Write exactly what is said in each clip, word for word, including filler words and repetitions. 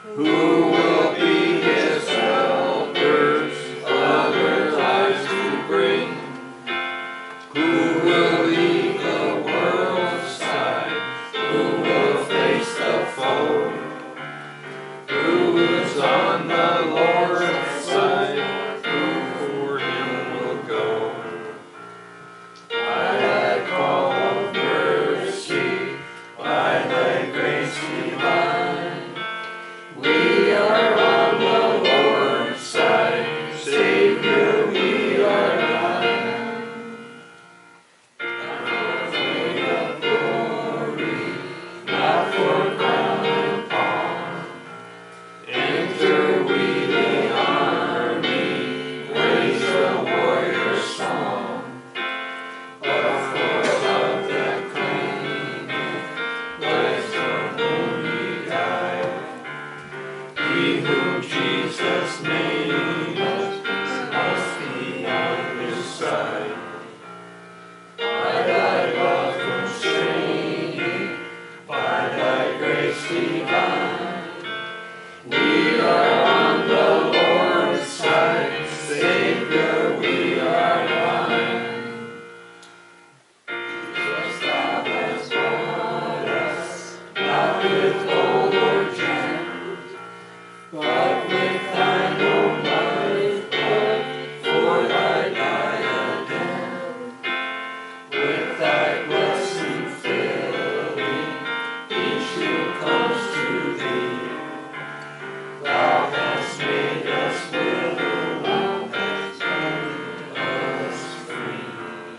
Who will be his helpers, other lives to bring? Who will lead the world's side? Who will face the foe? Who is on the Lord's side? Who for him will go? By thy call of mercy, by thy grace divine, we are on the Lord's side. Savior, we are thine. Not for fame of glory, not for crown and palm. Enter we the army, raise the warrior song. But for love that claimeth, life for whom he died, we whom Jesus named must be on his side. By thy love constraining, by thy grace divine, we are on the Lord's side. Savior, we are thine. Jesus, thou hast bought us, not with gold or gems, but with thine own lifeblood, for thy diadem. With thy blessing filling each who comes to thee, thou hast made us willing, hast made us free.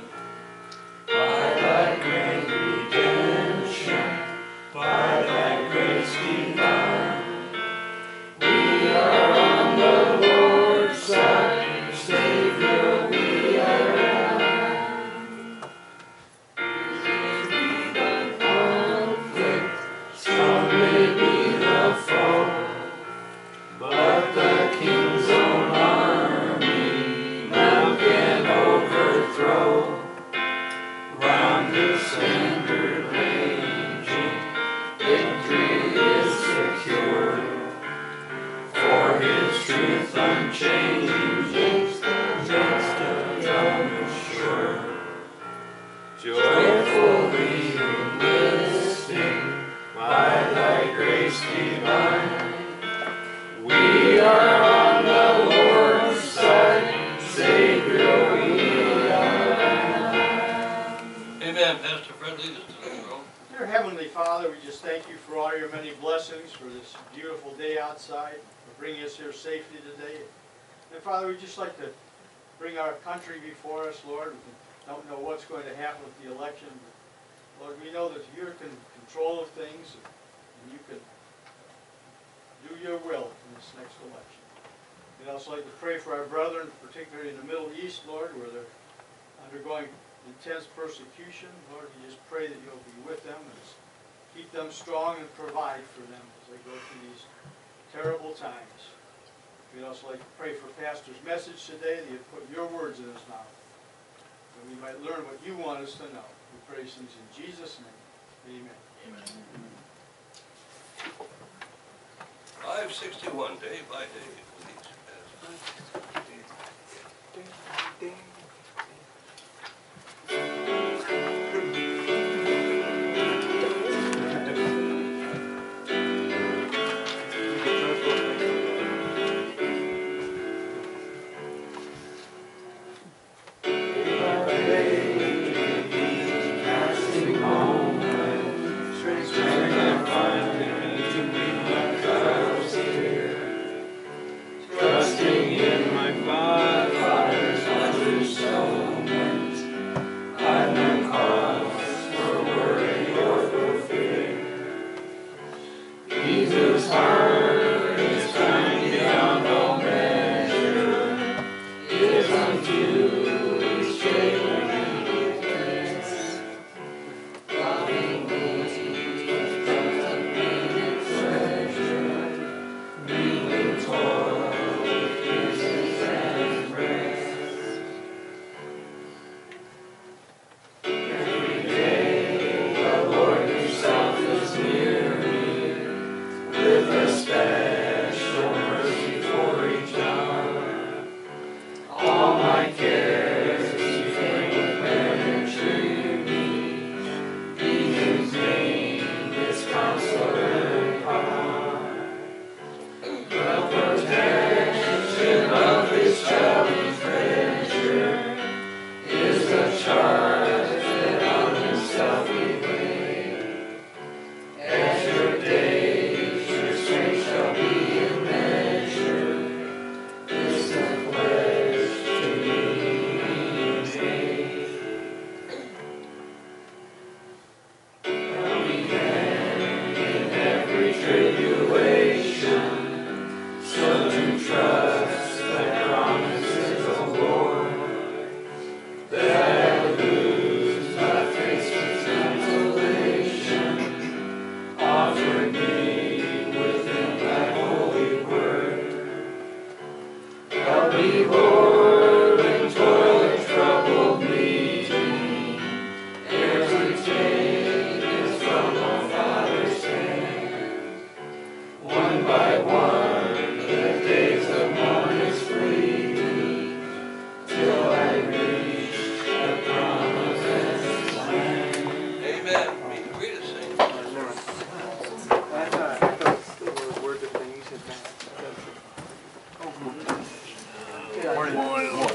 By thy great redemption, by thy grace divine, we are on the Lord's side. Savior, we are thine. Easy be the conflict, strong may be the foe, but the King's own army none can overthrow. Round his standard ranging, victory is secure. For his truth unchanging, makes the drum sure. Joyfully enlisting, by thy grace divine, we are on the Lord's side. Savior, we are thine. Amen. Pastor Fred, lead us to the throne. Dear Heavenly Father, we just thank you for all your many blessings, for this beautiful day outside, for bringing us here safely today. And Father, we'd just like to bring our country before us, Lord. We don't know what's going to happen with the election, but Lord, we know that you're in control of things, and you can do your will in this next election. We'd also like to pray for our brethren, particularly in the Middle East, Lord, where they're undergoing intense persecution. Lord, we just pray that you'll be with them and keep them strong and provide for them as they go through these terrible times. We'd also like to pray for Pastor's message today, that you put your words in his mouth, that we might learn what you want us to know. We pray these things in Jesus' name. Amen. Amen. five sixty-one, day by day, please, Pastor. Trusting in my Father's be born when toil and trouble meet me. Ere to take is from our Father's hand. One by one, the days of mourning flee me, till I reach the promised land. Amen. Read, read it, sing. Morning.